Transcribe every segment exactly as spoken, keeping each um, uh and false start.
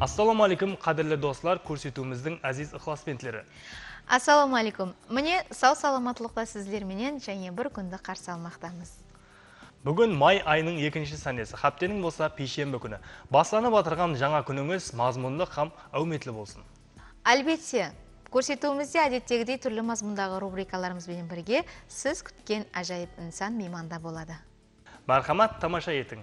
Ассаламу алейкум, қадірлі достар, көрсетуіміздің әзиз ықыласпентлері. Ассаламу алейкум. Міне сау саламатлықта сіздерменен және бір күнді қарсы алмақтамыз. Бүгін май айының екінші сәнесі, хаптенің болса пейшембі күні. Басаны батырған жаңа күніңіз мазмұнды қам әуметлі болсын. Әлбетте, көрсетуімізде әдеттегідей түрлі мазмұндағы рубрикаларымызбен бірге сіз күткен ажайып инсан мейманда болады. Мархамат, тамаша етің.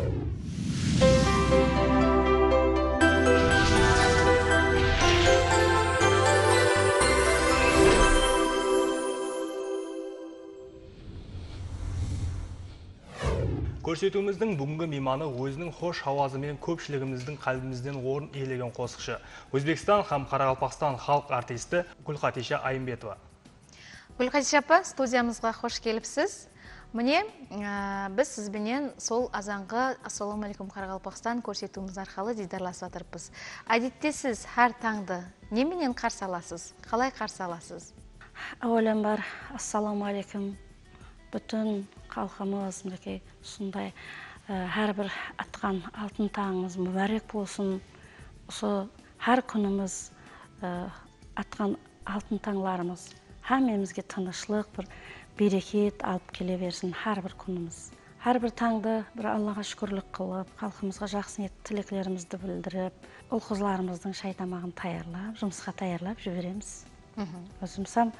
Көрсетуіміздің бүгінгі мейманы өзінің хош ауазымен көпшілігіміздің қалбімізден орын иелеген қосықшы. Өзбекстан һәм Қарақалпақстан халық артисті Гүлхатиша Айымбетова. Гүлхатиша апа, студиямызға хош келіпсіз. Міне, біз сізбенен сол азанғы Ассаламу алейкум Қарақалпақстан көрсетуіміз арқылы дидарласып жатырмыз. Әдетте сіз әр таңды неменен қарсы аласыз? Қалай қарсы аласыз? Әуелен бар, ассаламу алейкум. Бүтін халқымыз мінекей сондай әрбір атқан алтын таңымыз мүбәрек болсын. Осы әр күніміз атқан алтын таңларымыз әмемізге тынышлық, бір берекет алып келе берсін әрбір күніміз. Әрбір таңды бір Аллаға шүкірлік қылып, халқымызға жақсы ниет тілеклерімізді білдіріп, ұл қызларымыздың шай тамағын таярлап, жұмысқа таярлап жібереміз. Өзімсам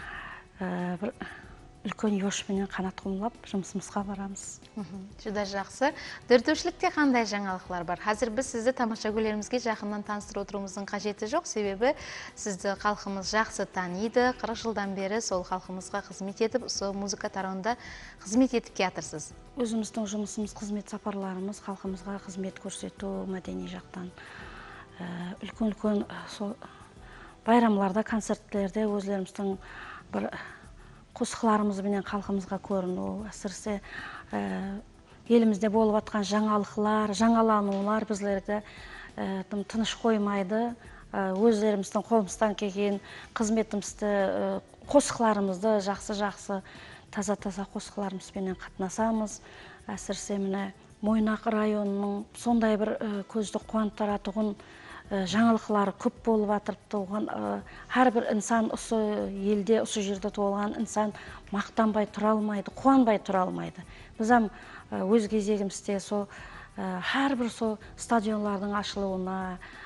бір үлкен ешменен қанат құмлап, жұмысымызға барамыз. Жүда жақсы. Дүртушілікте қандай жаңалықлар бар? Қазір біз сізді тамаша көйлерімізге жақыннан таныстырып отыруымыздың қажеті жоқ, себебі сізді халқымыз жақсы таниды. қырық жылдан бері сол халқымызға қызмет етіп, сол музыка тарауында қызмет етіп келатырсыз. Өзіміздің жұмысымыз, қызмет сапарларымыз, халқымызға қызмет көрсету, мәдени жақтан үлкен-үлкен байрамларда, концертлерде өзлеріміздің бір қосықларымызбенен халқымызға көріну, әсіресе елімізде болып атқан жаңалықлар, жаңаланулар біздерді тыныш қоймайды. Өздеріміздің қолымыздан келген қызметімізді, қосықларымызды жақсы-жақсы, таза-таза қосықларымызбенен қатынасамыз. Әсіресе міне Мойнақ районының сондай бір көзді қуантыратұғын жаңалықлары көп болып атырыпты. Оған әрбір инсан осы елде, осы жерде туылған инсан мақтанбай тұра алмайды, қуанбай тұра алмайды. Біз өз кезегімізде әрбір стадионлардың ашылуына,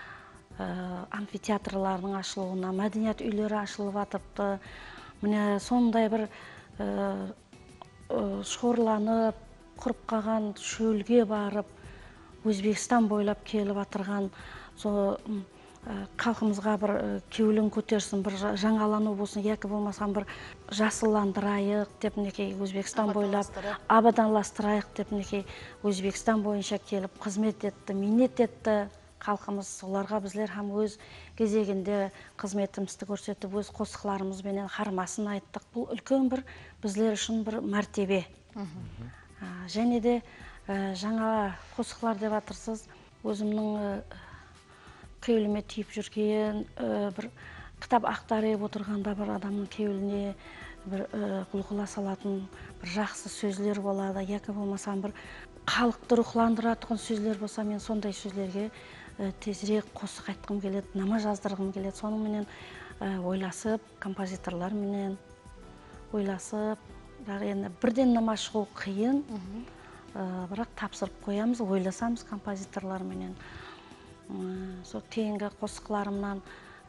амфитеатрлардың ашылуына, мәдениет үйлері ашылып атырыпты. Міне сондай бір шорланып, құрып қалған шөлге барып, Өзбекстан бойлап келіп атырған халқымызға бір кеуілін көтерсін, бір жаңалану болсын, екі болмасам бір жасыландырайық деп некей Өзбекстан бойлап, абаданластырайық деп некей Өзбекстан бойынша келіп қызмет етті, минет етті халқымыз. Соларға біздер һәм өз кезегінде қызметімізді көрсетіп, өз қосықларымызбенен хармасын айттық. Бұл үлкен бір біздер үшін бір мәртебе. Және де жаңа қосықлар деп атырсыз, өзімнің кеуіліме тиіп жүрген, бір кітап ақтарып отырғанда бір адамның кеуіліне бір құлқыла салатын бір жақсы сөзлер болады. Екі болмасам бір халықты рухландыратқан сөзлер болса, мен сондай сөзлерге тезірек қосық айтқым келеді, намаз жаздырғым келеді. Соның менен ойласып, композиторлар менен ойласып, бірден намаз шығу қиын, бірақ тапсырып қоямыз, ойласамыз композиторлар менен. Сол кейінгі қосықларымнан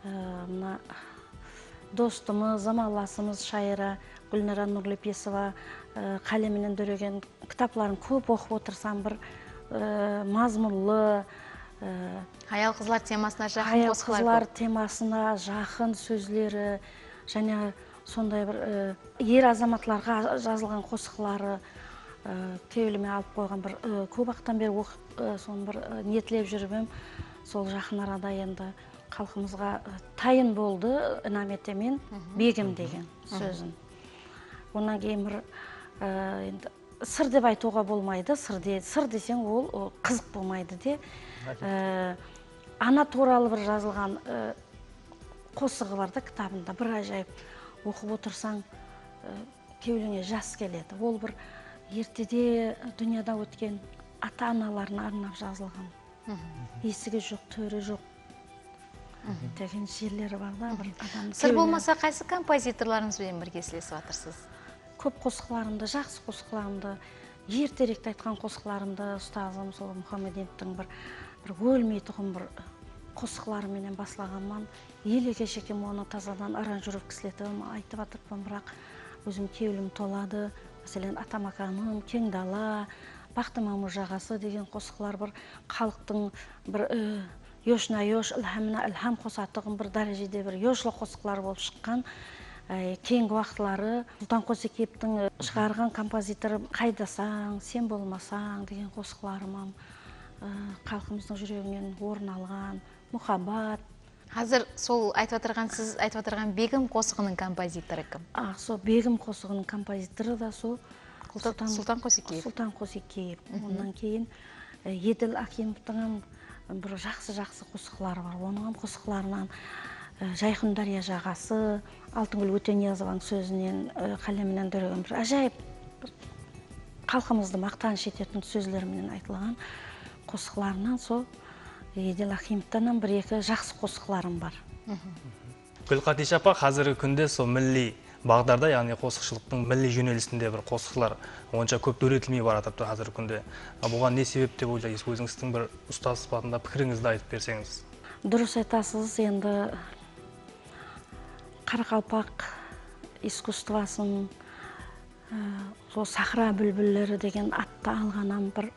достымыз, замаласымыз шайыра Гүлнара Нұрлепесова қалеменен дөреген кітапларын көп оқып отырсам, бір мазмұнлы, Аял қызлар темасына жақын аял қосықлар қызлар көп. темасына жақын сөзлері, және сондай бір ер азаматларға жазылған қосықлары кеуіліме алып қойған бір көп ақтан бері соны бір ниетлеп жүрмем. Сол жақын арада енді халқымызға тайын болды Інәметемен бегім деген сөзін. Онан кейін бір сыр деп айтуға болмайды, сыр десең ол қызық болмайды де. Ана туралы бір жазылған қосығы бар да кітабында, бір ажайып оқып отырсаң кеуіліңе жас келеді. Ол бір ертеде дүнияда өткен ата-аналарына арнап жазылған есігі жоқ, төрі жоқ деген жерлері бар да, бір адам. Сыр болмаса қайсы композиторларыңызбен бірге сөйлесіп жатырсыз? Көп қосықларымды, жақсы қосықларымды, ертеректе айтқан қосықларымды ұстазым сол Мұхаммединовтың бір бір өлмейтұғын бір қосықларыменен басылағанман. Елеге шекем оны тазадан аранжировкісілетім, айтып атырпын, бірақ өзім кеуілім толады. Мәселен, Атамаканым, Кең дала, Бақтымамы жағасы деген қосықлар бір халықтың бір ешна еш, ілхамына ілхам қосатығын бір дәрежеде бір ешлі қосықлар болып шыққан. Кейінгі уақытлары Сұлтан Қосекеевтің шығарған композиторы «Қайдасаң, сен болмасаң» деген қосықларым халқымыздың жүрегінен орын алған, «Мұхаббат». Қазір сол айтып отырған, сіз айтып отырған Бегім қосығының композиторы кім? А, сол Бегім қосығының композиторы да сол Сұлтан Қосекеев. Сұлтан Қосекеев. Онан кейін Еділ Акимовтың бір жақсы-жақсы қосықлары бар. Оның қосықларынан Жайқын Дария жағасы, Алтынгүл Өтениязованың сөзінен, қалемінен дөреген бір әжайып халқымызды мақтаныш ететін сөздерімен айтылған қосықларынан сол Еділ Акимовтан бір-екі жақсы қосықларым бар. Гүлқадиша апа, қазіргі күнде сол милли бағдарда, яғни қосықшылықтың милли жөнелісінде бір қосықлар онша көп өретілмей бара жатыр қазіргі күнде. Бұған не себеп деп ойлайсыз? Өзіңіздің бір ұстаз сипатында пікіріңізді айтып берсеңіз. Дұрыс айтасыз, енді Қарақалпақ искусствосын сол Сахра бүлбүллері деген атты алғанам бір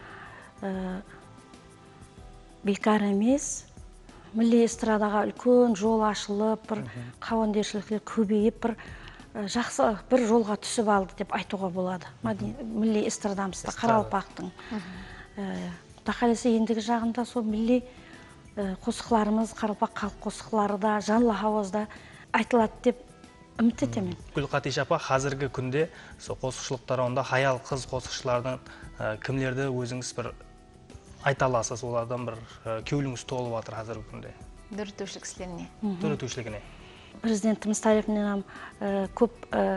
бекар емес. Милли эстрадаға үлкен жол ашылып, бір қауандершіліктер көбейіп, бір жақсы бір жолға түсіп алды деп айтуға болады. Милли эстрадамызды Қарақалпақтың. Құда қаласа ендігі жағында сол милли қосықларымыз, Қарақалпақ халық қосықлары да жанлы ауызда айтылады деп үміт етемін. Гүлқадиша апа, қазіргі күнде сол қосықшылықтар онда хаял қыз қосықшылардың кімлерді өзіңіз бір айта аласыз, олардан бір кеуіліңіз толып жатыр қазіргі күнде? Дүртушілік кісілеріне. Дүртушілігіне. Президентіміз тарапынан көп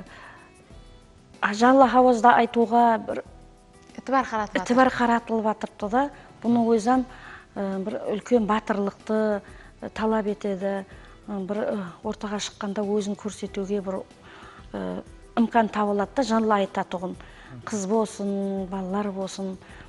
жанлы ауызда айтуға бір ітібар қаратылып жатырды да, бұны ойзам бір үлкен батырлықты талап етеді, бір ортаға шыққанда өзін көрсетуге бір үмкан табылады да, жанлы айтатұғын. Қыз болсын, балалар болсын.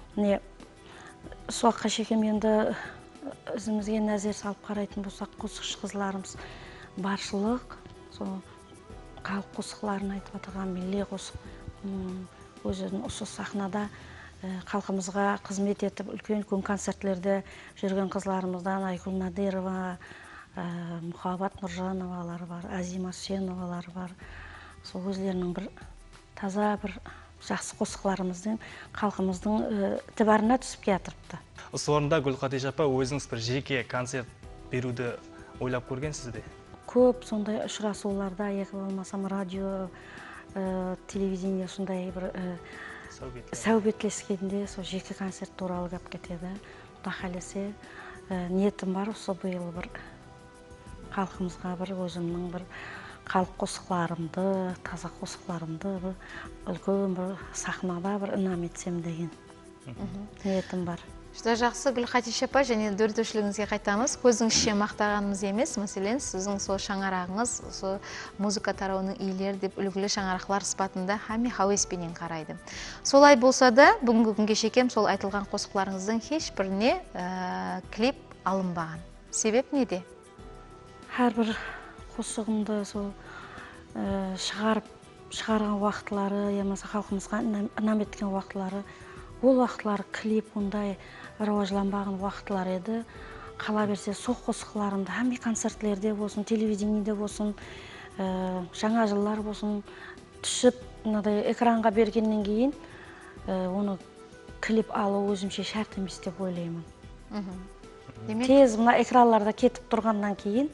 Суаққа шекем енді өзімізге нәзер салып қарайтын болсақ, қосықшы қызларымыз баршылық, халық қосықларын айтып отырған милли қосық, өзінің осы сахнада халқымызға қызмет етіп, үлкен-үлкен концертлерде жүрген қызларымыздан Айгүл Надырова, Мұхаббат Нұржановалары бар, Азима Сеновалары бар. Сол өздерінің бір таза бір жақсы қосықларымыздың халқымыздың ітібарына түсіп кетіріпті. Осы орында Гүлқадиша апа, өзіңіз бір жеке концерт беруді ойлап көргенсіз бе? Көп сондай ұшырасуларда, екі болмасам радио, телевидение сондай бір сәубетлескенде сол жеке концерт туралы кеп кетеді. Құда қаласа ниетім бар, осы биыл бір халқымызға бір өзімнің бір халық қосықларымды, таза қосықларымды үлкен бір сахнада бір инам етсем деген ниетім бар. Жүда жақсы, Гүлқадиша апа, және дүртушілігіңізге қайтамыз. Көзіңізше мақтағанымыз емес, мәселен, сіздің сол шаңарағыңыз, сол музыка тарауының иелері деп үлгілі шаңарақлар сыпатында хами хауеспенен қарайды. Солай болса да, бүгінгі күнге шекем сол айтылған қосықларыңыздың ешбіріне клип алынбаған. Себеп неде? Әрбір қосығымды сол шығарып, шығарған уақытлары, емаса халқымызға инам еткен уақытлары, ол уақытлары клип ондай рауажланбаған уақытлар еді. Қала берсе, сол қосықларымды әмі концертлерде болсын, телевидениеде болсын, жаңа жыллар болсын, түсіп, экранға бергеннен кейін, оны клип алу өзімше шарт емес деп ойлаймын. Тез мына экранларда кетіп тұрғаннан кейін,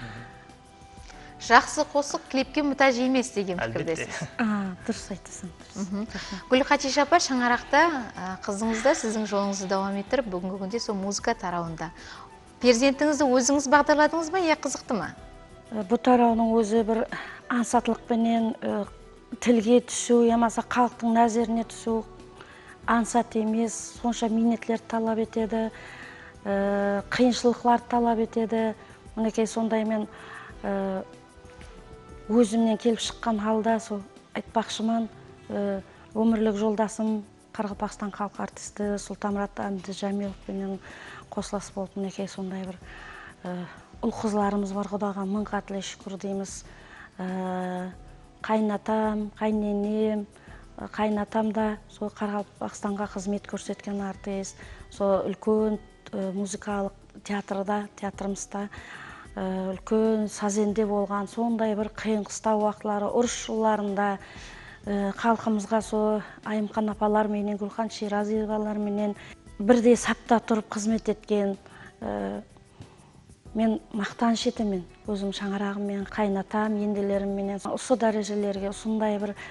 жақсы қосық клипке мұтаж емес деген пікірдесіз. Дұрыс айтасың. Гүлқадиша апа, шаңарақта қызыңызда сіздің жолыңызды давам еттіріп, бүгінгі күнде сол музыка тарауында. Перзентіңізді өзіңіз бағдарладыңыз ба, е қызықты ма? Бұл тарауының өзі бір ансатлықпенен тілге түсу, емаса халықтың нәзеріне түсу, ансат емес, сонша минетлер талап етеді. қиыншылықтар талап етеді. Мінекей сондай мен өзімнен келіп шыққан халда сол айтпақшыман, өмірлік жолдасым Қарақалпақстан халық артисті Сұлтанмұрат Әбдіжәмиловпенен қосылас болып, мінекей сондай бір ұл-қызларымыз бар. Құдаға мың қатлы шүкір дейміз. Қайнатам, қайненем, қайнатам да сол Қарақалпақстанға қызмет көрсеткен артист. Сол үлкен музыкалық театрда, театрымызда үлкен сазенде болған, сондай бір қиын-қыстау уақытлары, ұрыс жылдарында халқымызға сол Айымқан апалар менен, Гүлхан Ширазиевалар менен бірдей сапта тұрып қызмет еткен. Мен мақтаныш етемін өзім шаңырағыммен, қайнатам, енделерімменен осы дәрежелерге, сондай бір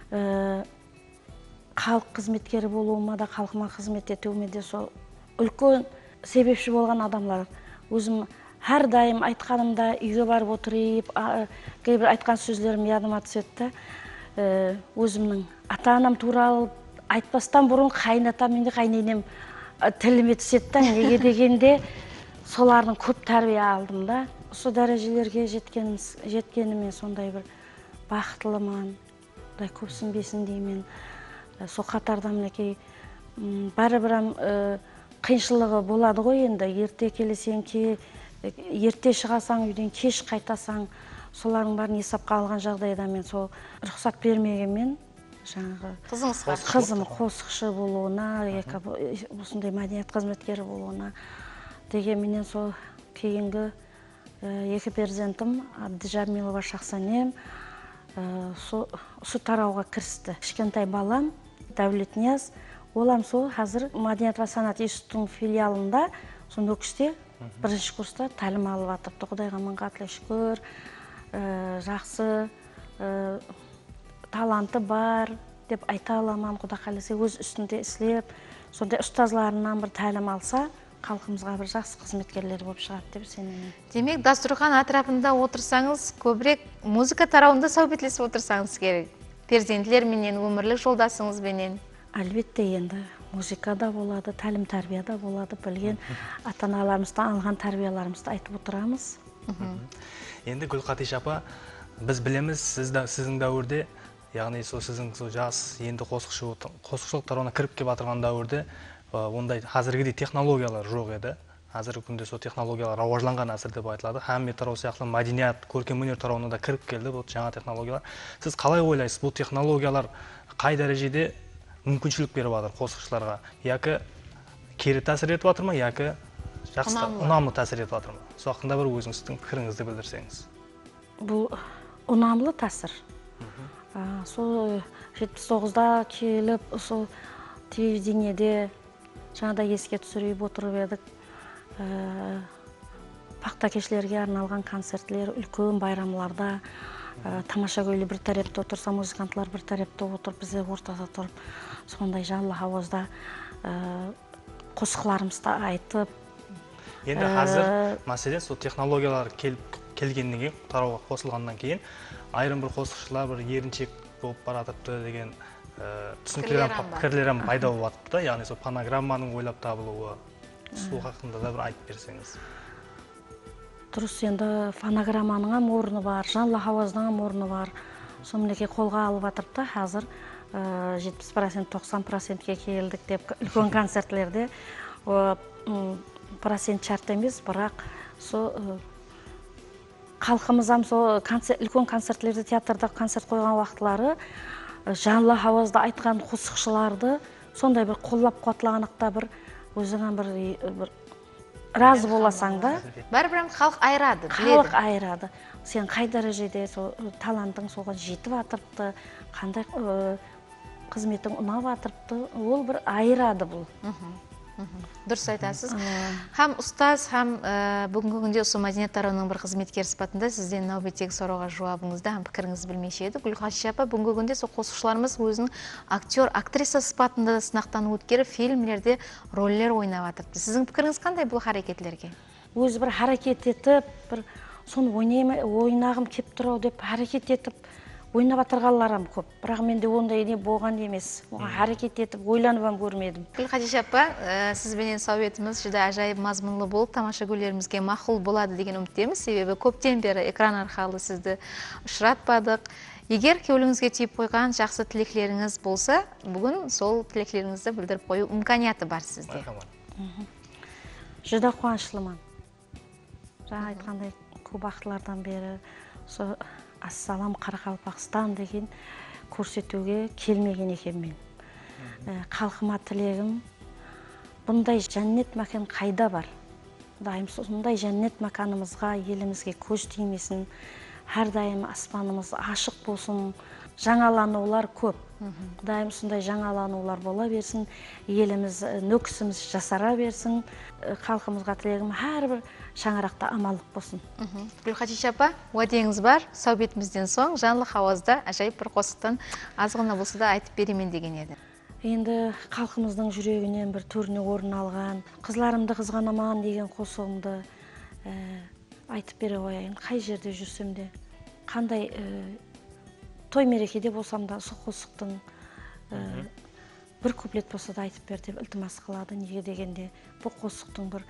халық қызметкері болуыма да, халқыма қызмет етуіме де сол үлкен себепші болған адамлар. Өзім әрдайым айтқанымда үйге барып отырып, кейбір айтқан сөздерім ядыма түседі. Өзімнің ата-анам туралы айтпастан бұрын қайнатам менде қайненем тіліме түседі. Неге дегенде солардың көп тәрбие алдым да. Осы дәрежелерге жеткеніме сондай бір бақыттылымын, көпсінбесін деймін. Сол қатарда мінекей бәрі-бірім қиыншылығы болады ғой енді. Ерте келесең, ерте шығасаң, үйден кеш қайтасаң, солардың бәрін есапқа алған жағдайда мен сол рұқсат бермегенмен жаңағы қызым қосықшы болуына, осындай мәдениет қызметкері болуына дегенменен сол кейінгі екі перзентім Әбдіжәмилова Шахсанем осы тарауға кірісті. Кішкентай балам Дәулетнияз, олам сол қазір Мәдениет ва санат институтының филиалында, сол Нөкісте бірінші курста тәлім алып жатырды. Құдайға мың қатлы шүкір, жақсы, таланты бар деп айта аламын. Құда қаласа өз үстінде іслеп, сондай ұстазларынан бір тәлім алса, халқымызға бір жақсы қызметкерлер болып шығады деп сенемін. Демек, дастархан атрапында отырсаңыз, көбірек музыка тарауында сәубетлесіп отырсаңыз керек. Перзентлерменен, өмірлік жолдасыңызбенен. Әлбетте енді музыкада болады, тәлім тәрбияда болады, білген ата-аналарымыздан алған тәрбияларымызды айтып отырамыз. Енді Гүлқадиш апа, біз білеміз, сіздің дәуірде, яғни сіздің жас, енді қосықшылық тарауына кіріп кеп атырған дәуірде, ондай қазіргідей технологиялар жоқ еді. Қазіргі күнде сол технологиялар рауажланған әсір деп айтылады. Һәм тарау сияқты мәдениет, көркемөнер тарауына да кіріп келді бұл жаңа технологиялар. Сіз қалай ойлайсыз, бұл технологиялар қай дәрежеде мүмкіншілік беріп жатыр қосықшыларға? Яки кері тәсір етіп жатыр ма, яки жақсы ұнамлы тәсір етіп жатыр ма? Сол хақында бір өзіңіздің пікіріңізді білдірсеңіз. Бұл ұнамлы тәсір. Сол жетпіс тоғызда келіп, сол телевидениеде жаңада еске түсіріп отырып едік. Пақтакешілерге арналған концертлер, үлкен байрамларда, тамаша көйлі бір тарепті отырса, музыкантлар бір тарепті отырып, бізде ортада тұрып, сондай жанлы ауызда қосықларымызды айтып. Енді қазір мәселен сол технологиялар келгеннен кейін, тарауға қосылғаннан кейін, айрым бір қосықшылар бір еріншек болып баратыпты деген пікірлерім пайда болып атыпты. Яғни сол фонограмманың ойлап табылуы, сол хақында да бір айтып берсеңіз. Дұрыс, енді фонограмманың орны бар, жанлы ауаздың орны бар. Сол мінекей қолға алып атырыпты, қазір жетпіс процент тоқсан процентке келдік деп үлкен концертлерде процент шарт емес, бірақ халқымыздан үлкен концертлерде, театрда концерт қойған уақытлары жанлы ауазда айтқан қосықшыларды сондай бір қоллап қуатлағанықта бір өзіңен бір разы боласаң да. Бәрі-бірім халық айырады, біледі. Халық айырады. Сен қай дәрежеде талантың соған жетіп атырыпты, қандай қызметің ұнап атырыпты, ол бір айырады бұл. Дұрыс айтасыз. Хам ұстаз, хам бүгінгі күнде осы мәдениет тарауының бір қызметкер сипатында сізден нәубеттегі сұрауға жауабыңызды, хам пікіріңізді білмекші еді. Гүлқадиш апа, бүгінгі күнде сол қосықшыларымыз өзінің актер, актриса сипатында сынақтан өткеріп, фильмлерде рөллер ойнап атырыпты. Сіздің пікіріңіз қандай бұл харекетлерге? Өзі бір харекет етіп, бір соны ойнағым кеп тұрау деп харекет етіп ойнап атырғанларым көп, бірақ менде ондай не болған емес. Оған харакет етіп ойланып ам көрмедім. Гүлқадиша апа, сіз бенен советіміз жүдә ажайып мазмұнлы болып, тамаша гүлерімізге мақұл болады деген үміттеміз. Себебі көптен бері экран арқылы сізді ұшыратпадық. Егер кеуіліңізге тиіп қойған жақсы тілеклеріңіз болса, бүгін сол тілеклеріңізді білдіріп қою имканияты бар сізде. Жүдә қуанышлымын. Жаңа айтқандай көп уақытлардан бері ассалам Қарақалпақстан деген көрсетуге келмеген екенмін. Халқыма тілегім, бұндай жәннет мәкан қайда бар? Дайым сондай жәннет мәканымызға, елімізге көз тимесін, әрдайым аспанымыз ашық болсын, жаңаланулар көп. Дайым сондай жаңаланулар бола берсін, еліміз, нөкісіміз жасара берсін, халқымызға тілегім әрбір шаңырақта амалық болсын. Гүлқадиша апа, уәдеңіз бар, сәубетімізден соң жанлы хауазда ажайып бір қосықтан азғына болса да айтып беремен деген еді. Енді халқымыздың жүрегінен бір төріне орын алған, қызларымды қызғанаман деген қосығымды айтып бере қояйын. Қай жерде жүрсем де, қандай той мерекеде болсам да, сол қосықтың бір куплет болса да айтып бер деп ілтимас қылады. Неге дегенде, бұл қосықтың бір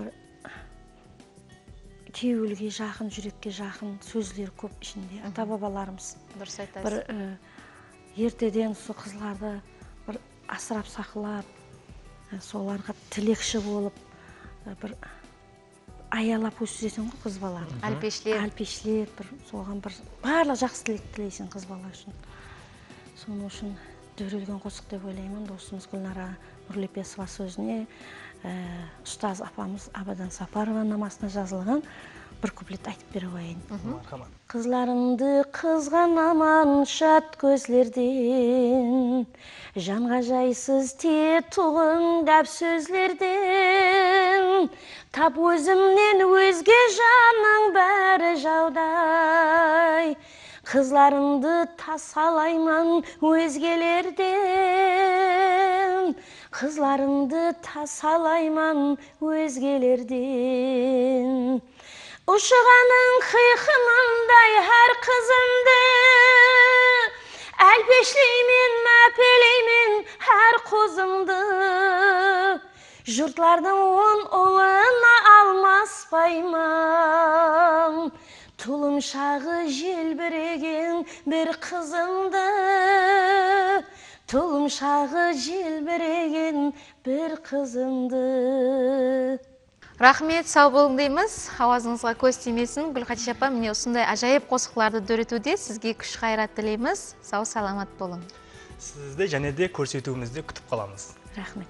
кеуілге жақын, жүрекке жақын сөздері көп ішінде. Ата-бабаларымыз дұрыс айтасыз. Бір ертеден сол қызларды бір асырап сақылап, соларға тілекші болып, бір аялап өсіресің ғой қыз бала. Әлпешлер. Әлпешлер, бір соған бір барлық жақсы тілек тілейсің қыз бала үшін. Соның үшін дөреілген қосық деп ойлаймын. Досымыз Гүлнара Нұрлепесова сөзіне ұстаз апамыз Абадан Сапарова намасына жазылған бір куплет айтып бере қояйын. Қызларымды қызғанаман шат көзлерден, жанға жайсыз тетуғын дәп сөзлерден, тап өзімнен өзге жанның бәрі жаудай. Қызларымды тасалайман өзгелерден, қызларымды тасалайман өзгелерден. Ұшығаның қиқымындай әр қызымды, әлпешлеймен, мәпелеймен әр қозымды. Жұртлардың он ұлына алмаспайман, тұлымшағы желбіреген бір қызымды. Тұлымшағы желбіреген бір қызымды. Рахмет, сау болың дейміз. Хауазыңызға көз тимесін. Гүлқадиша апа, міне осындай ажайып қосықларды дөретуде сізге күш қайрат тілейміз. Сау саламат болың. Сізді және де көрсетуімізде күтіп қаламыз. Рахмет.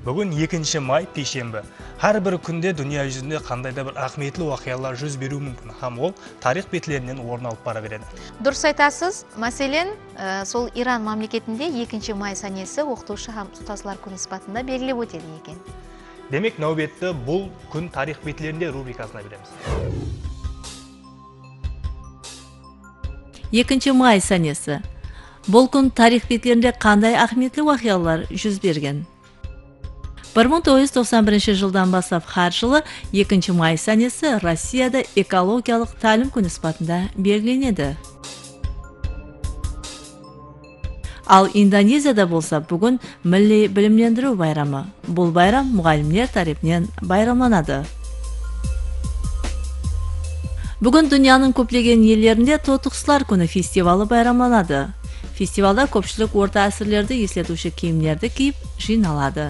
Бүгін екінші май пейшембі. Har bir күнде дүния жүзінде қандайда бір ахметлі уақиялар жүз беруі мүмкін, һәм ол тарих бетлерінен орын алып бара береді. Дұрыс айтасыз. Мәселен, сол Иран мемлекетінде екінші май санесі оқытушы һәм ұстазлар күні сипатында белгілеп өтеді екен. Демек, нәубетті бұл күн тарих бетлерінде рубрикасына береміз. екінші май санесі. Бұл күн тарих бетлерінде қандай ахметлі уақиялар жүз берген? бір мың тоғыз жүз тоқсан бірінші жылдан бастап har жылы екінші май санесі Россияда экологиялық тәлім күні сипатында белгіленеді. Ал Индонезияда болса, бүгін милли білімлендіру байрамы. Бұл байрам мұғалімдер тарапынан байрамланады. Бүгін дүнияның көптеген елдерінде Тотықсылар күні фестивалы байрамланады. Фестивалда көпшілік орта әсірлерді еслетуші киімдерді киіп жиналады.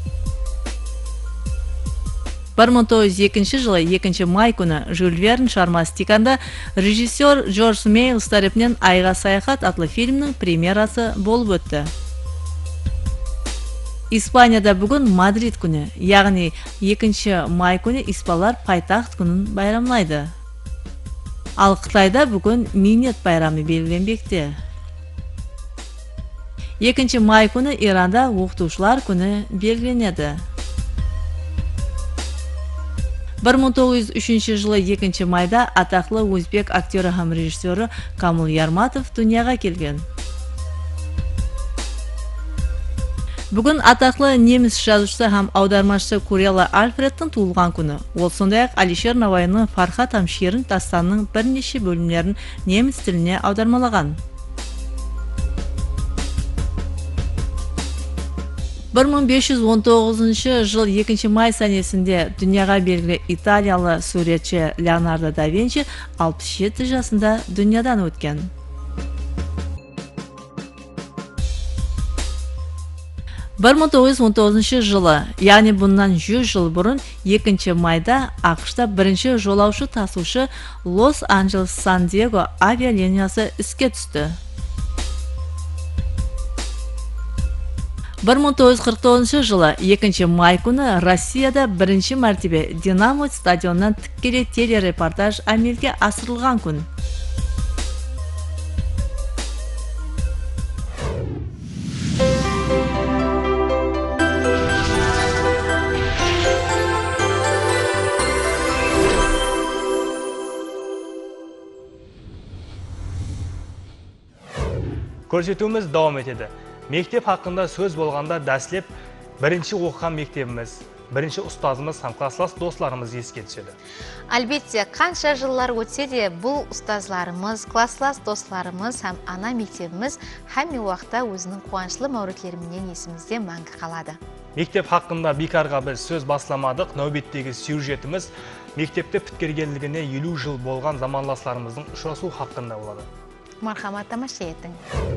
бір мың тоғыз жүз екінші жылы екінші май күні Жюль Верн шығармасы Тиканда режиссер Джордж Мейлс тарапынан Айға саяхат атлы фильмнің премьерасы болып өтті. Испанияда бүгін Мадрид күні, яғни екінші май күні испанлар пайтаxt күнін байрамлайды. Ал Қытайда бүгін Минет байрамы белгіленбекте. екінші май күні Иранда оқытушылар күні белгіленеді. бір мың тоғыз жүз үшінші жылы екінші майда атақлы өзбек актері һәм режиссері Камыл Ярматов дүнияға келген. Бүгін атақлы неміс жазушысы һәм аудармашысы Курелла Альфредтің туылған күні. Ол сондай-ақ Алишер Навайның Фархат һәм Шерін дастанының бірнеше бөлімдерін неміс тіліне аудармалаған. бір мың бес жүз он тоғызыншы жыл екінші май санесінде дүнияға белгілі италиялы суретші Леонардо да Винчи алпыс жеті жасында дүниядан өткен. бір мың тоғыз жүз он тоғызыншы жылы, яғни бұндан жүз жыл бұрын екінші майда ақш-та бірінші жолаушы тасушы Лос-Анджелес-Сан-Диего авиалиниясы іске түсті. бір мың тоғыз жүз қырық тоғызыншы жылы екінші май күні Россияда бірінші мәртебе Динамо стадионынан тікелей телерепортаж әмелге асырылған күн. Көрсетуіміз давам етеді. Мектеп хақында сөз болғанда дәслеп бірінші оқыған мектебіміз, бірінші ұстазымыз һәм класслас достарымыз еске түседі. Әлбетте, қанша жылдар өтсе де, бұл ұстазларымыз, класслас достарымыз һәм ана мектебіміз һәм уақытта өзінің қуанышлы мәуретлеріменен есімізде мәңгі қалады. Мектеп хақында бекарға біз сөз басламадық. Нәубеттегі сюжетіміз мектепте біткергенлігіне елу жыл болған заманластарымыздың ұшырасу хақында болады. Мархамат, тамаша етің.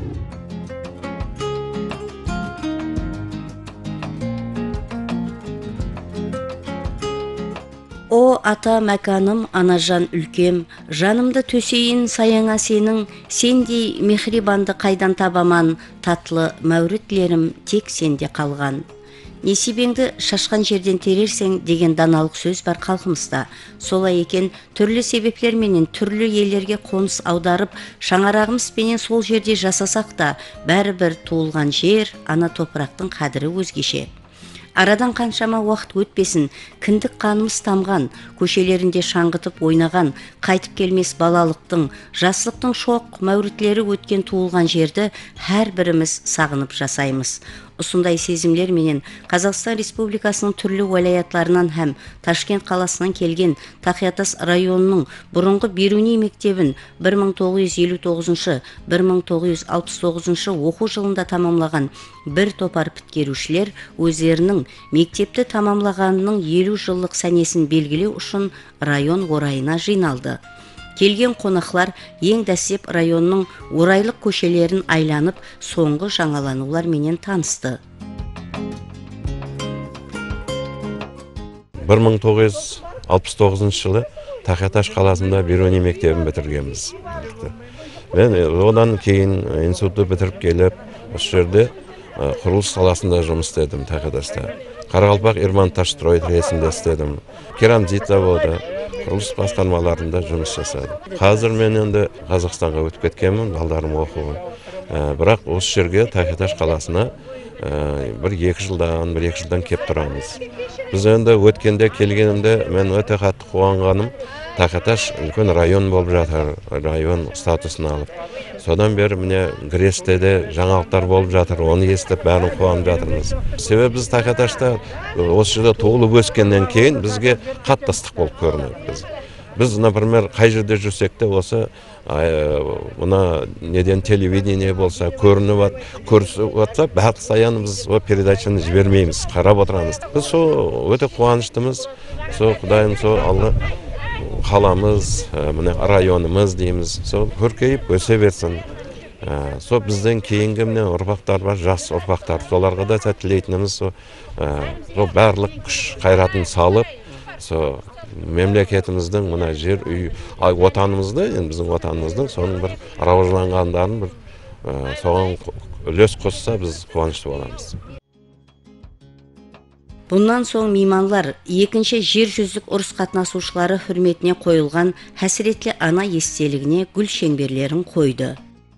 О ата мәканым, анажан үлкем, жанымды төсейін саяңа сенің, сендей мехрибанды қайдан табаман, татлы мәуретлерім тек сенде қалған. Несібеңді шашқан жерден терерсең деген даналық сөз бар халқымызда. Солай екен, түрлі себептерменен түрлі елдерге қоныс аударып, шаңырағымызбенен сол жерде жасасақ та, бәрібір туылған жер, ана топырақтың қадірі өзгеше. Арадан қаншама уақыт өтпесін, кіндік қанымыз тамған, көшелерінде шаңғытып ойнаған, қайтып келмес балалықтың, жаслықтың шоқ мәуретлері өткен туылған жерді әр біріміз сағынып жасаймыз. Осындай сезімлер менен Қазақстан Республикасының түрлі уәлаятларынан һәм Ташкент қаласынан келген Тақиятас районының бұрынғы Беруни мектебін бір мың тоғыз жүз елу тоғызыншы - бір мың тоғыз жүз алпыс тоғызыншы оқу жылында тамамлаған бір топар біткерушілер өздерінің мектепті тамамлағанының елу жылдық сәнесін белгілеу үшін район орайына жиналды. Келген қонақлар ең дәсеп районның орайлық көшелерін айланып, соңғы жаңаланулар менен танысты. бір мың тоғыз жүз алпыс тоғызыншы жылы Тақияташ қаласында Беруни мектебін бітіргенбіз. Мен одан кейін институтты бітіріп келіп, осы жерде құрылыс саласында жұмыс істедім Тақияташта. Қарақалпақ Ирманташстрой тресінде істедім. Керамзит заводы, құрылыс басқармаларында жұмыс жасадым. Қазір мен енді Қазақстанға өтіп кеткенмін, балдарым оқуға. Бірақ осы жерге Тақияташ қаласына бір екі жылдан, бір екі жылдан кеп тұрамыз. Біз енді өткенде келгенімде мен өте қатты қуанғаным, Тақияташ үлкен район болып жатыр, район статусын алып. Содан бері міне Грестеде жаңалықтар болып жатыр, оны естіп бәрін қуанып жатырмыз. Себебі біз Тақияташта осы жерде туылып өскеннен кейін бізге қатты ыстық болып көрінеді. Біз, біз, например, қай жерде жүрсек те осы мына неден телевидение болса, көрініп көрсіп жатса, бәрі саян біз о передачаны жібермейміз, қарап отырамыз. Біз сол өте қуаныштымыз. Сол Құдайым сол алға қаламыз, міне районымыз дейміз, сол көркейіп өсе берсін. Сол бізден кейінгі міне ұрпақтар бар, жас ұрпақтар, соларға да тілейтініміз сол барлық күш қайратын салып, сол мемлекетіміздің мына жер үй отанымызды, енді біздің отанымыздың соның бір рауажланғандарын бір соған үлес қосса біз қуанышты боламыз. Бұндан соң мейманлар екінші жер жүзілік ұрыс қатынасушылары хүрметіне қойылған хәсіретлі ана естелігіне гүл шеңберлерін қойды.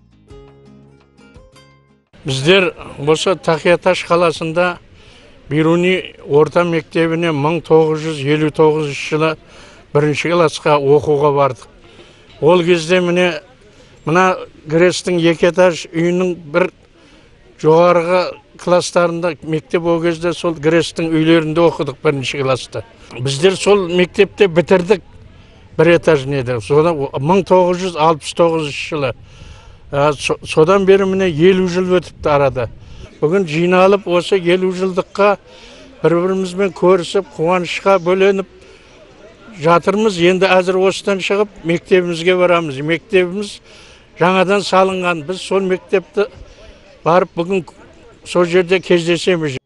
Біздер болса Тақияташ қаласында Бируни орта мектебіне мың тоғыз жүз елу тоғызыншы жылы бірінші классқа оқуға бардық. Ол кезде міне мына Грестің екі этаж үйінің бір жоғарғы класстарында мектеп ол кезде сол Грестің үйлерінде оқыдық бірінші класста. Біздер сол мектепте бітірдік бір этаж неді. Содан мың тоғыз жүз алпыс тоғызыншы жылы. Содан бері міне елу жыл өтіпті арада. Бүгін жиналып осы елу жылдыққа бір-бірімізбен көрісіп, қуанышқа бөленіп жатырмыз. Енді әзір осыдан шығып мектебімізге барамыз. Мектебіміз жаңадан салынған. Біз сол мектепті барып бүгін сол жерде кездесеміз.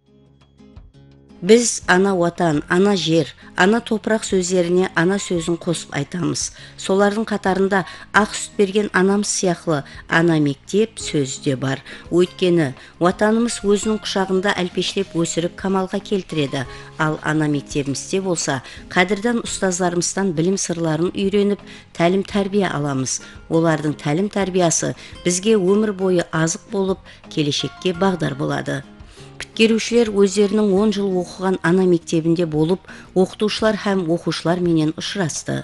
Біз ана ватан, ана жер, ана топырақ сөздеріне ана сөзін қосып айтамыз. Солардың қатарында ақ сүт берген анамыз сияқлы ана мектеп сөзі де бар. Өйткені ватанымыз өзінің құшағында әлпештеп өсіріп камалға келтіреді. Ал ана мектебімізде болса, қадірдан ұстаздарымыздан білім сырларын үйреніп, тәлім тәрбие аламыз. Олардың тәлім тәрбиясы бізге өмір бойы азық болып, келешекке бағдар болады. Біткерушілер өздерінің он жыл оқыған ана мектебінде болып, оқытушылар һәм оқушылар менен ұшырасты.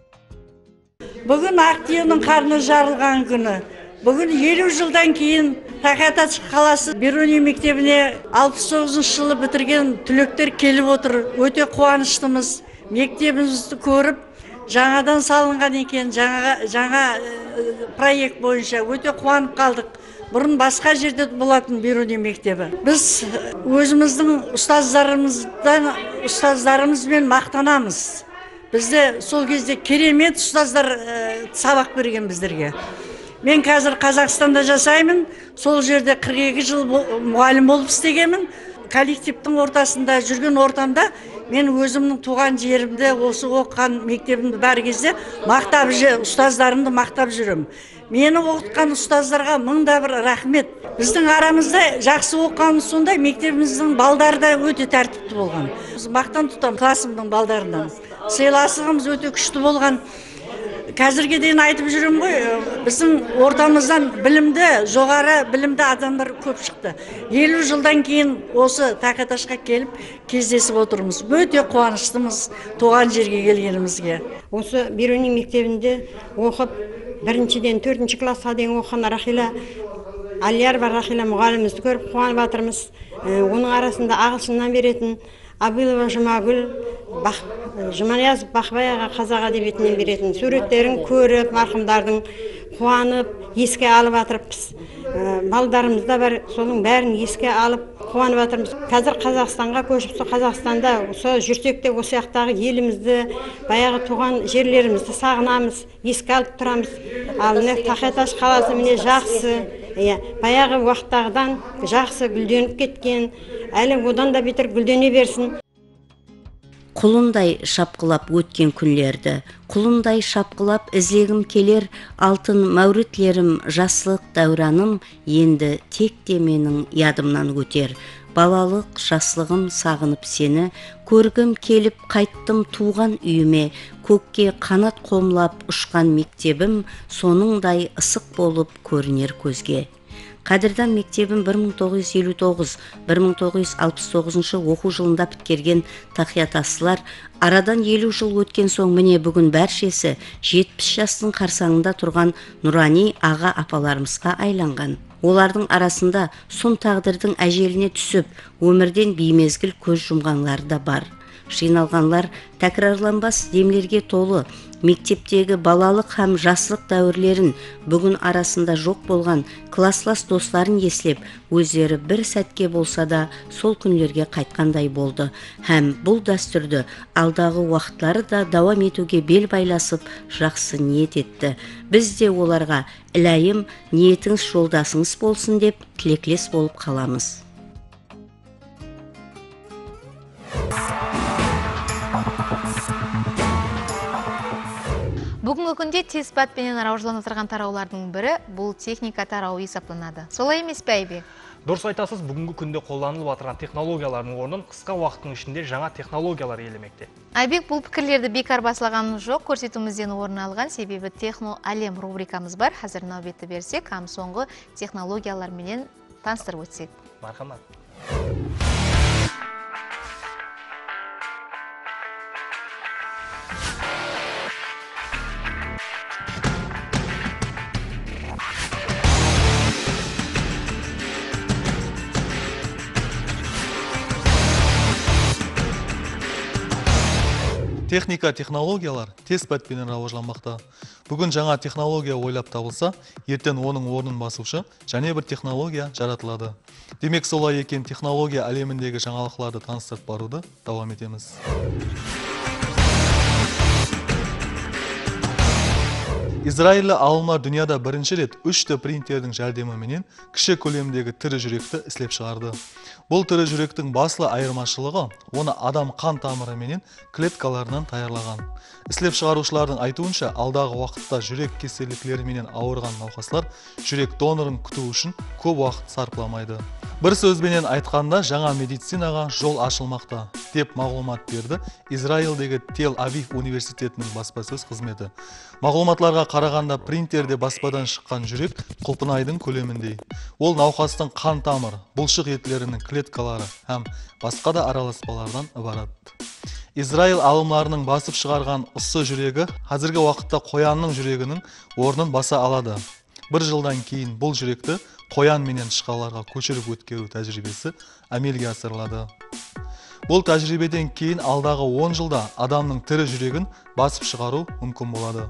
Бүгін Ақтиенің қарны жарылған күні. Бүгін елу жылдан кейін Тақияташ қаласы Бируни мектебіне алпыс тоғызыншы жылы бітірген түлектер келіп отыр. Өте қуаныштымыз. Мектебімізді көріп, жаңадан салынған екен, жаңа, жаңа проект бойынша өте қуанып қалдық. Бұрын басқа жерде болатын Бируни мектебі. Біз өзіміздің ұстаздарымыздан, ұстаздарымызбен мақтанамыз. Бізде сол кезде керемет ұстаздар сабақ берген біздерге. Мен қазір Қазақстанда жасаймын, сол жерде қырық екі жыл мұғалім болып істегенмін. Коллективтің ортасында жүрген ортамда мен өзімнің туған жерімде, осы оқыған мектебімді бар кезде мақтап, ұстаздарымды мақтап жүрем. Мені оқытқан ұстаздарға мыңда бір рахмет. Біздің арамызда жақсы оқығанымыз сондай, мектебіміздің балдары да өте тәртіпті болған. Мақтан тұтам классымның балдарынан. Сыйластығымыз өте күшті болған. Қазірге дейін айтып жүрем ғой, біздің ортамыздан білімді, жоғары білімді адамдар көп шықты. елу жылдан кейін осы Тақияташқа келіп кездесіп отырмыз. Өте қуаныштымыз туған жерге келгенімізге. Осы Бируни мектебінде оқып, біріншіден төртінші классқа дейін оқыған Рахила Алиярова Рахила мұғалімімізді көріп қуанып жатырмыз. Оның арасында ағылшыннан беретін Абилова Жұмагүл, Жұманиязов Бақбай қазақ әдебиетінен беретін суреттерін көріп, марқұмдардың қуанып, еске алып жатырмыз. Балдарымыз да бар, соның бәрін еске алып қуанып жатырмыз. Қазір Қазақстанға көшіп, Қазақстанда жүрсек те осы жақтағы елімізді, баяғы туған жерлерімізді сағынамыз, еске алып тұрамыз. Ал міне Тақияташ қаласы міне жақсы, баяғы уақыттағыдан жақсы гүлденіп кеткен, әлі одан да бетер гүлдене берсін. құлындай шапқылап өткен күнлерді, құлындай шапқылап ізлегім келер, алтын мәуритлерім, жаслық дәураным, енді тек те менің ядымнан өтер. Балалық жаслығым сағынып сені, көргім келіп қайттым туған үйіме, көкке қанат қомлап ұшқан мектебім, соныңдай ысық болып көрінер көзге. Қадырдан мектебім бір мың тоғыз жүз елу тоғыз - бір мың тоғыз жүз алпыс тоғызыншы оқу жылында біткерген тақиятасылар, арадан елу жыл өткен соң міне бүгін бәршесі жетпіс жастың қарсаңында тұрған нұрани аға апаларымызға айланған. Олардың арасында сұм тағдырдың әжеліне түсіп, өмірден беймезгіл көз жұмғанлар да бар. Жиналғанлар тәкрарланбас демлерге толы, мектептегі балалық һәм жаслық дәуірлерін, бүгін арасында жоқ болған класслас достарын еслеп, өздері бір сәтке болса да сол күнлерге қайтқандай болды. Һәм бұл дәстүрді алдағы уақытлары да давам етуге бел байласып, жақсы ниет етті. Біз де оларға іләйім ниетіңіз жолдасыңыз болсын деп тілеклес болып қаламыз. Бүгінгі күнде тез батпенен араужыланып тұрған тараулардың бірі бұл техника тарауы есептелінеді. Солай емес пе, Айбек? Дұрыс айтасыз, бүгінгі күнде қолданылып отырған технологиялардың орнын қысқа уақыттың ішінде жаңа технологиялар елемекте. Айбек, бұл пікірлерді бекар басылағанымыз жоқ, көрсетуімізден орын алған, себебі техно әлем рубрикамыз бар. Қазір нәубетті берсек, һәм соңғы технологиялар менен таныстырып өтсек. Мархамат. Техника, технологиялар тез бәтпенен рауажланмақта. Бүгін жаңа технология ойлап табылса, ертең оның орнын басушы және бір технология жаратылады. Демек солай екен, технология әлеміндегі жаңалықтарды таныстырып баруды давам етеміз. Израильлі алымлар дүнияда бірінші рет үш дэ принтердің жәрдеміменен кіші көлемдегі тірі жүректі іслеп шығарды. Бұл тірі жүректің басылы айырмашылығы оны адам қан тамыры менен клеткаларынан таярлаған. Іслеп шығарушылардың айтуынша, алдағы уақытта жүрек кеселіктері менен ауырған науқаслар жүрек донорын күту үшін көп уақыт сарпламайды. Бір сөзбенен айтқанда, жаңа медицинаға жол ашылмақта, деп мағлұмат берді Израильдегі Тель-Авив университетінің баспасөз қызметі. Мағлұматларға қарағанда, принтерде баспадан шыққан жүрек құлпынайдың көлеміндей. Ол науқастың қан тамыр, бұлшық етлерінің клеткалары һәм басқа да араласпалардан ібарат. Израиль алымларының басып шығарған ұсы жүрегі қазіргі уақытта қоянның жүрегінің орнын баса алады. Бір жылдан кейін бұл жүректі қоян менен шықаларға көшіріп өткеру тәжірибесі әмелге асырылады. Бұл тәжірибеден кейін алдағы он жылда адамның тірі жүрегін басып шығару мүмкін болады.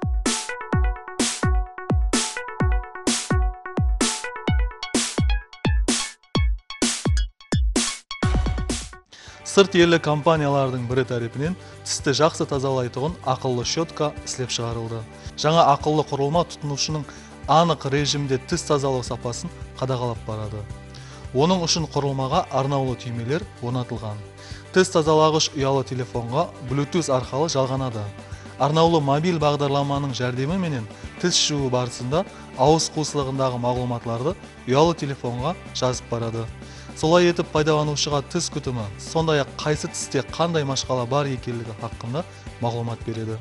Сырт елі компаниялардың бірі тарапынан тісті жақсы тазалайтұғын ақыллы щетка іслеп шығарылды. Жаңа ақыллы құрылма тұтынушының анық режимде тіс тазалау сапасын қадағалап барады. Оның үшін құрылмаға арнаулы түймелер орнатылған. Тіс тазалағыш ұялы телефонға Bluetooth арқылы жалғанады. Арнаулы мобиль бағдарламаның жәрдемі менен тіс жуу барысында ауыз қуысылығындағы мағлұматларды ұялы телефонға жазып барады. Солай етіп пайдаланушыға тіс күтімі, сондай-ақ қайсы тісте қандай машқала бар екенлігі хақында мағлұмат береді.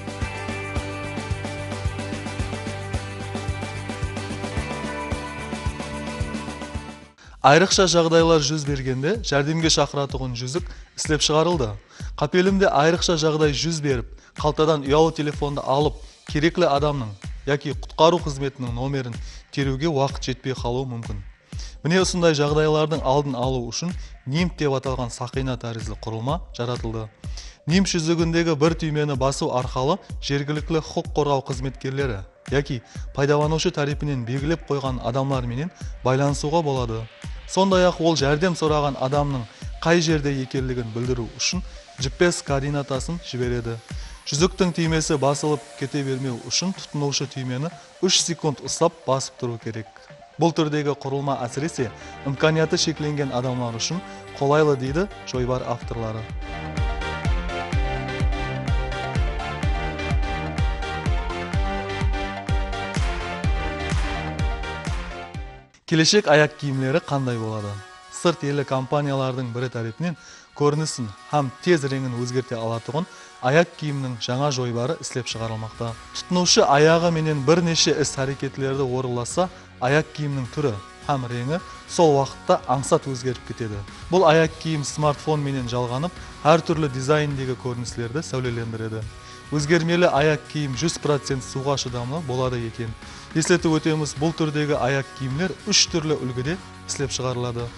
Айрықша жағдайлар жүз бергенде жәрдемге шақыратұғын жүзік іслеп шығарылды. Қапелімде айрықша жағдай жүз беріп, қалтадан ұялы телефонды алып, кереклі адамның, яки құтқару қызметінің номерін теруге уақыт жетпей қалуы мүмкін. Міне осындай жағдайлардың алдын алу үшін нимб деп аталған сақина тәрізді құрылма жаратылды. Нимб жүзігіндегі бір түймені басу арқылы жергілікті құқық қорғау қызметкерлері, яки пайдаланушы тарапынан белгілеп қойған адамдар менен байланысуға болады. Сондай-ақ ол жәрдем сұраған адамның қай жерде екенлігін білдіру үшін джи пи эс координатасын жібереді. Жүзіктің түймесі басылып кете бермеу үшін тұтынушы түймені үш секунд ұстап басып тұру керек. Бұл түрдегі құрылма әсіресе имканияты шекленген адамдар үшін қолайлы дейді жойбар авторлары. Келешек аяқ киімлері қандай болады? Сырт елі компаниялардың бірі тарапынан көрінісін һәм тез реңін өзгерте алатұғын аяқ киімнің жаңа жойбары іслеп шығарылмақта. Тұтынушы аяғы менен бірнеше іс әрекетлерді орыласа, аяқ киімнің түрі һәм реңі сол уақытта аңсат өзгеріп кетеді. Бұл аяқ киім смартфон менен жалғанып, әр түрлі дизайндегі көріністерді сәулелендіреді. Өзгермелі аяқ киім жүз процент суға шыдамлы болады екен. Ескертіп өтеміз, бұл түрдегі аяқ киімлер үш түрлі үлгіде іслеп шығарылады.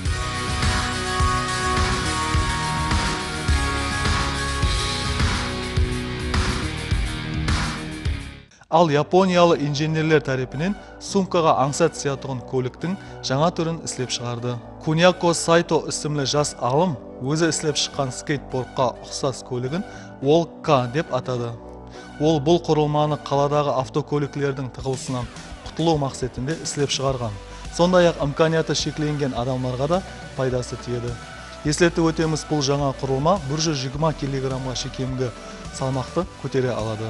Ал Япониялы инженерлер тарапынан сумкаға аңсат сиятығын көліктің жаңа түрін іслеп шығарды. Куньяко Сайто ісімлі жас алым өзі іслеп шыққан скейтбордқа ұқсас көлігін Волк-К деп атады. Ол бұл құрылманы қаладағы автокөліклердің тығылысынан құтылу мақсатында іслеп шығарған. Сондай-ақ имканияты шекленген адамларға да пайдасы тиеді. Ескертіп өтеміз, бұл жаңа құрылма бір жүз жиырма килограммға шекемгі салмақты көтере алады.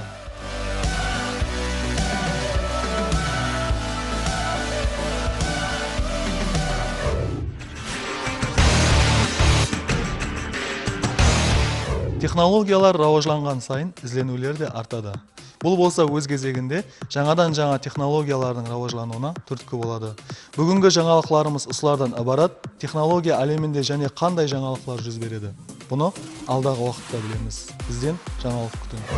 Технологиялар рауажланған сайын ізленулер де артады. Бұл болса өз кезегінде жаңадан жаңа технологиялардың рауажлануына түрткі болады. Бүгінгі жаңалықларымыз ұсылардан ібарат, технология әлемінде және қандай жаңалықлар жүз береді. Бұны алдағы уақытта білеміз. Бізден жаңалық күтіңіз.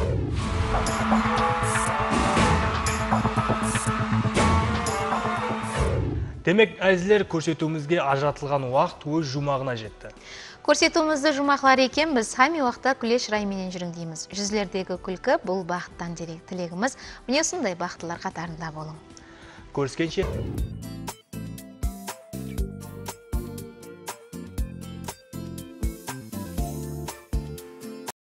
Демек, әзілер көрсетуімізге ажыратылған уақыт өз жұмағына жетті. Көрсетуімізді жұмақлар екен, біз хами уақытта күлеш райменен жүріңдейміз. Жүзлердегі күлкі бұл бақыттан дерек тілегіміз. Міне сондай бақыттылар қатарында болың. Көріскенше.